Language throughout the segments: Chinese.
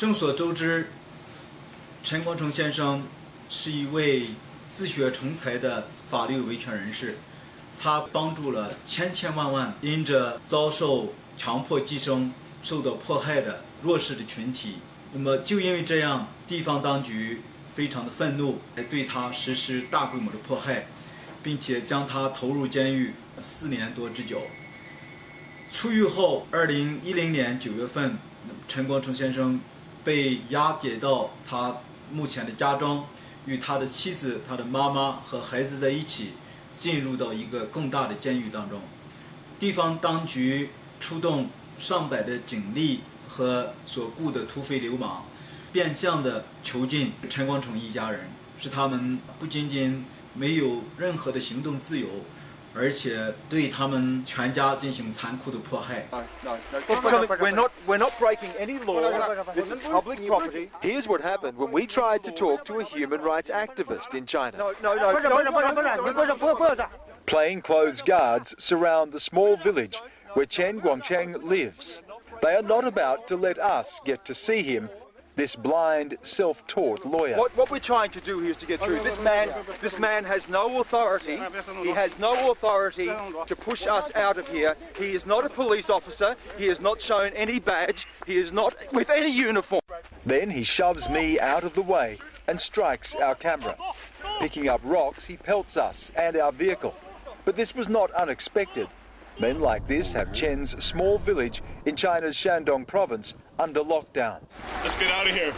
众所周知，陈光诚先生是一位自学成才的法律维权人士，他帮助了千千万万因着遭受强迫寄生、受到迫害的弱势的群体。那么就因为这样，地方当局非常的愤怒，对他实施大规模的迫害，并且将他投入监狱4年多之久。出狱后，2010年9月份，陈光诚先生被押解到他目前的家中，与他的妻子、他的妈妈和孩子在一起，进入到一个更大的监狱当中。地方当局出动上百的警力和所雇的土匪流氓，变相的囚禁陈光诚一家人，使他们不仅仅没有任何的行动自由，而且对他们全家进行残酷的迫害。 We're not breaking any law. This is public property. Here's what happened when we tried to talk to a human rights activist in China. Plainclothes guards surround the small village where Chen Guangcheng lives. They are not about to let us get to see him, this blind, self-taught lawyer. What we're trying to do here is to get through. This man has no authority. He has no authority to push us out of here. He is not a police officer. He has not shown any badge. He is not with any uniform. Then he shoves me out of the way and strikes our camera. Picking up rocks, he pelts us and our vehicle. But this was not unexpected. Men like this have Chen's small village in China's Shandong province under lockdown. Let's get out of here.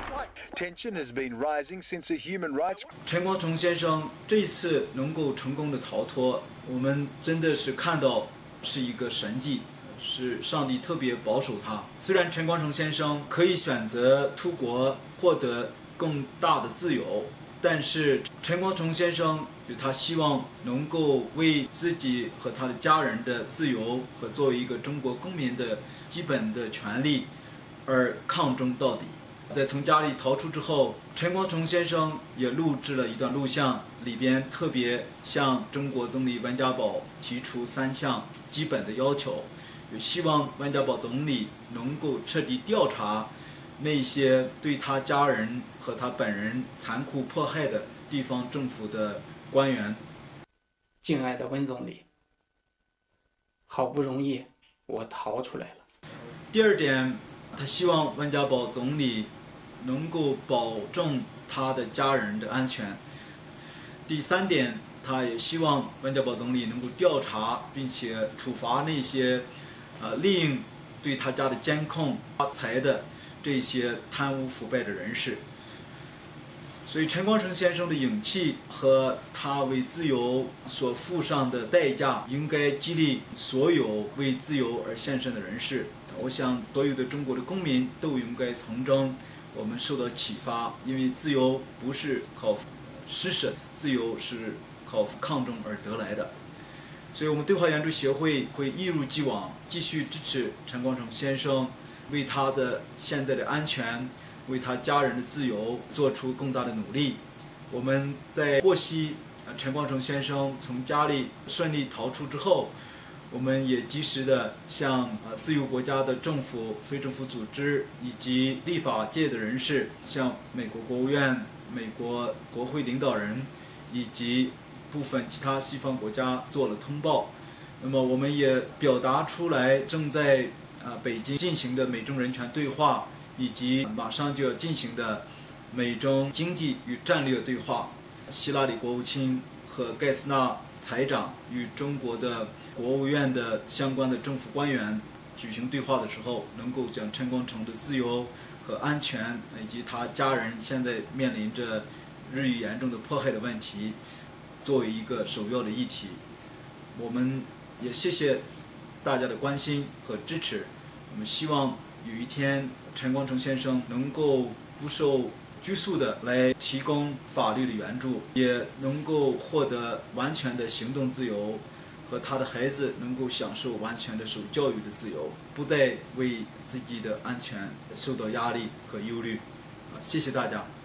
Tension has been rising since a human rights. 陈光诚先生这一次能够成功的逃脱，我们真的是看到是一个神迹，是上帝特别保守他。虽然陈光诚先生可以选择出国获得更大的自由，但是陈光诚先生他希望能够为自己和他的家人的自由和作为一个中国公民的基本的权利而抗争到底。在从家里逃出之后，陈光诚先生也录制了一段录像，里边特别向中国总理温家宝提出3项基本的要求，也希望温家宝总理能够彻底调查那些对他家人和他本人残酷迫害的地方政府的官员。 敬爱的温总理，好不容易我逃出来了。 第二点，他希望温家宝总理能够保证他的家人的安全。第三点，他也希望温家宝总理能够调查并且处罚那些利用对他家的监控发财的这些贪污腐败的人士。所以陈光诚先生的勇气和他为自由所付上的代价，应该激励所有为自由而献身的人士。我想所有的中国的公民都应该从中我们受到启发，因为自由不是靠施舍，自由是靠抗争而得来的。所以我们对华援助协会会一如既往继续支持陈光诚先生，为他的现在的安全，为他家人的自由做出更大的努力。我们在获悉陈光诚先生从家里顺利逃出之后，我们也及时的向自由国家的政府、非政府组织以及立法界的人士，向美国国务院、美国国会领导人以及部分其他西方国家做了通报。那么我们也表达出来正在北京进行的美中人权对话，以及马上就要进行的美中经济与战略对话。希拉里国务卿和盖斯纳财长与中国的国务院的相关的政府官员举行对话的时候，能够将陈光诚的自由和安全以及他家人现在面临着日益严重的迫害的问题作为一个首要的议题。我们也谢谢大家的关心和支持。我们希望有一天陈光诚先生能够不受拘束的来提供法律的援助，也能够获得完全的行动自由，和他的孩子能够享受完全的受教育的自由，不再为自己的安全受到压力和忧虑。谢谢大家。